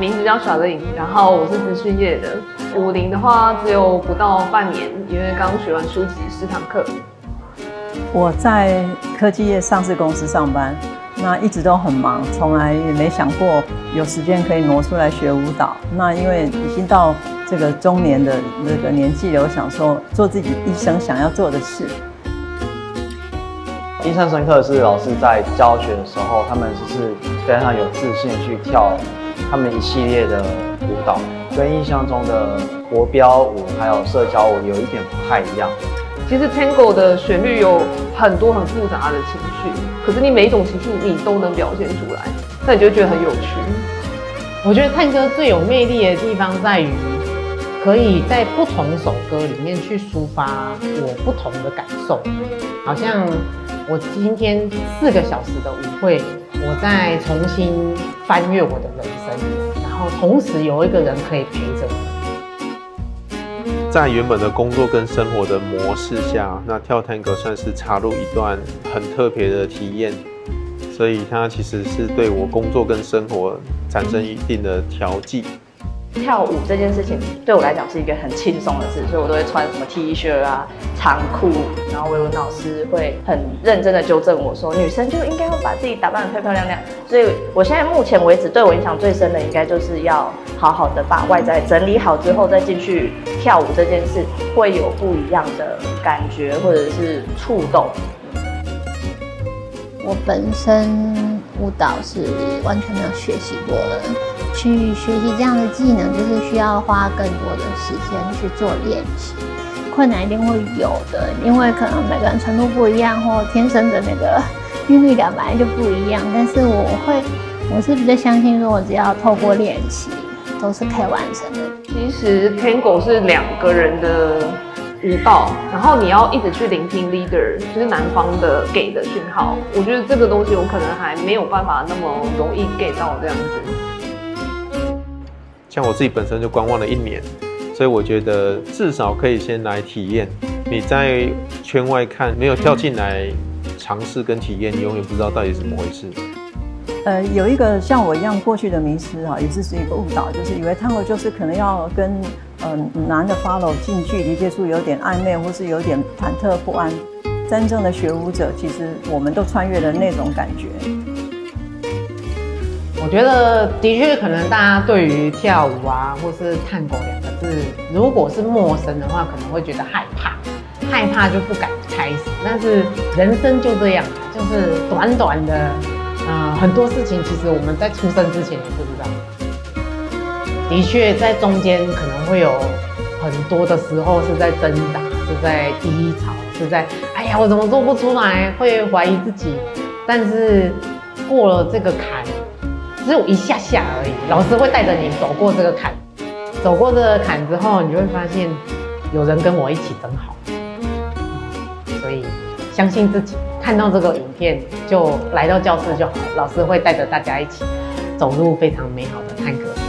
名字叫小乐颖，然后我是资讯业的。武林的话只有不到半年，因为刚学完书籍10堂课。 我在科技业上市公司上班，那一直都很忙，从来也没想过有时间可以挪出来学舞蹈。那因为已经到这个中年的这个年纪了，我想说做自己一生想要做的事。 印象深刻的是，老师在教学的时候，他们就是非常有自信去跳他们一系列的舞蹈，跟印象中的国标舞还有社交舞有一点不太一样。 其实 Tango 的旋律有很多很复杂的情绪，可是你每一种情绪你都能表现出来，那你就会觉得很有趣。 我觉得探戈最有魅力的地方在于，可以在不同首歌里面去抒发我不同的感受，好像我今天4个小时的舞会，我在重新翻阅我的人生，然后同时有一个人可以陪着我。 在原本的工作跟生活的模式下，那跳探戈算是插入一段很特别的体验，所以它其实是对我工作跟生活产生一定的调剂。 跳舞这件事情对我来讲是一个很轻松的事，所以我都会穿什么 T 恤啊、长裤，然后维文老师会很认真的纠正我说，女生就应该要把自己打扮得漂漂亮亮。所以我现在目前为止对我影响最深的，应该就是要好好的把外在整理好之后再进去跳舞这件事，会有不一样的感觉或者是触动。 我本身舞蹈是完全没有学习过的。去学习这样的技能，就是需要花更多的时间去做练习，困难一定会有的，因为可能每个人程度不一样，或天生的那个韵律感本来就不一样。但是我是比较相信说，我只要透过练习，都是可以完成的。 其实 Tango 是2个人的舞蹈，然后你要一直去聆听 leader， 就是男方的给的讯号。我觉得这个东西我可能还没有办法那么容易 get 到这样子。 像我自己本身就观望了1年，所以我觉得至少可以先来体验。你在圈外看，没有跳进来尝试跟体验，你永远不知道到底是怎么回事。 有一个像我一样过去的迷思哈，也是一个误导，就是以为探戈就是可能要跟男的 follow 近距离接触，有点暧昧或是有点忐忑不安。真正的学舞者，其实我们都穿越了那种感觉。 我觉得的确可能大家对于跳舞啊，或是探戈2个字，如果是陌生的话，可能会觉得害怕就不敢开始。但是人生就这样，就是短短的，很多事情其实我们在出生之前也不知道。的确，在中间可能会有很多的时候是在挣扎，是在低潮，是在哎呀我怎么做不出来，会怀疑自己。但是过了这个坎。只有一下下而已，老师会带着你走过这个坎，走过这个坎之后，你就会发现有人跟我一起真好，所以相信自己，看到这个影片就来到教室就好，老师会带着大家一起走入非常美好的探戈。